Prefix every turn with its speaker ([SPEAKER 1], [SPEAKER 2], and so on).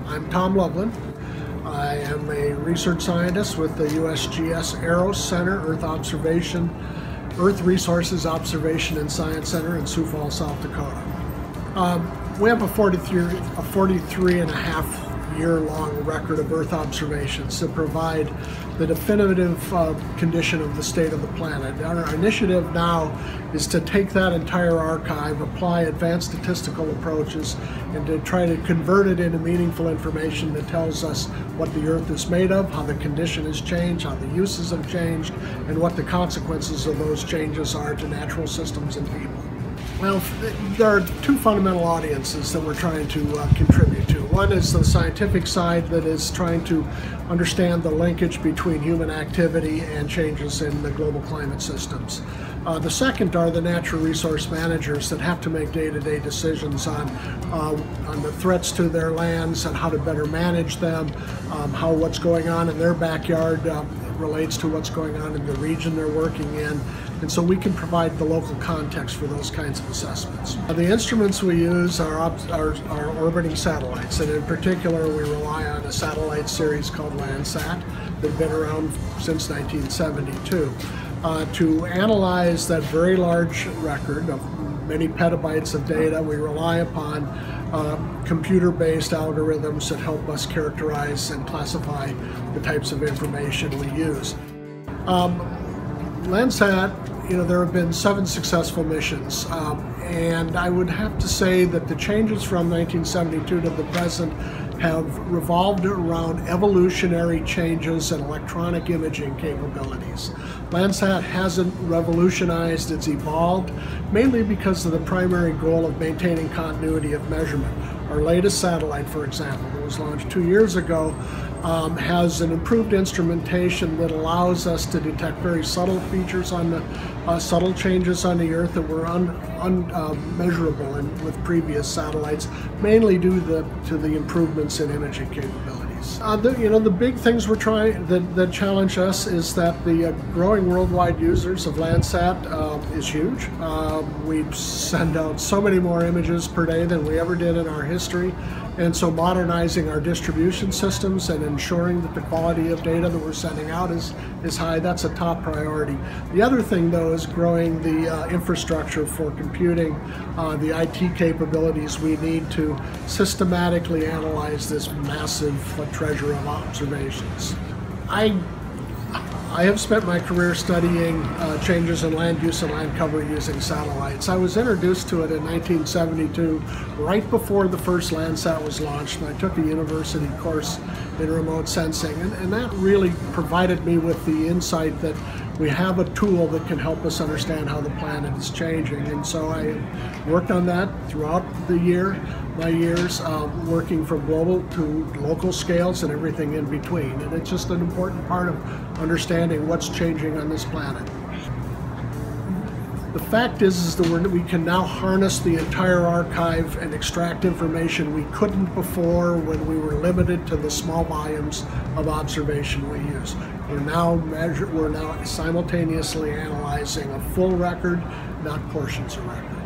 [SPEAKER 1] I'm Tom Loveland. I am a research scientist with the USGS AROS Center, Earth Resources Observation and Science Center in Sioux Falls, South Dakota. We have a 43.5-year-long record of Earth observations to provide the definitive condition of the state of the planet. Our initiative now is to take that entire archive, apply advanced statistical approaches, and to try to convert it into meaningful information that tells us what the Earth is made of, how the condition has changed, how the uses have changed, and what the consequences of those changes are to natural systems and people. Well, there are two fundamental audiences that we're trying to contribute to. One is the scientific side that is trying to understand the linkage between human activity and changes in the global climate systems. The second are the natural resource managers that have to make day-to-day decisions on the threats to their lands and how to better manage them, how what's going on in their backyard relates to what's going on in the region they're working in. And so we can provide the local context for those kinds of assessments. The instruments we use are orbiting satellites, and in particular we rely on a satellite series called Landsat that's been around since 1972. To analyze that very large record of many petabytes of data, we rely upon computer-based algorithms that help us characterize and classify the types of information we use. Landsat, there have been 7 successful missions, and I would have to say that the changes from 1972 to the present have revolved around evolutionary changes in electronic imaging capabilities. Landsat hasn't revolutionized, it's evolved, mainly because of the primary goal of maintaining continuity of measurement. Our latest satellite, for example, that was launched 2 years ago, has an improved instrumentation that allows us to detect very subtle features on the subtle changes on the Earth that were unmeasurable with previous satellites, mainly due to the improvements in imaging capabilities. The big things we're trying that challenge us is that the growing worldwide users of Landsat is huge. We send out so many more images per day than we ever did in our history. And so modernizing our distribution systems and ensuring that the quality of data that we're sending out is high, that's a top priority. The other thing, though, is growing the infrastructure for computing, the IT capabilities we need to systematically analyze this massive treasure of observations. I have spent my career studying changes in land use and land cover using satellites. I was introduced to it in 1972, right before the first Landsat was launched, and I took a university course in remote sensing, and that really provided me with the insight that we have a tool that can help us understand how the planet is changing. And so I worked on that throughout my years, working from global to local scales and everything in between. And it's just an important part of understanding what's changing on this planet. The fact is that we can now harness the entire archive and extract information we couldn't before when we were limited to the small volumes of observation we use. We're now simultaneously analyzing a full record, not portions of record.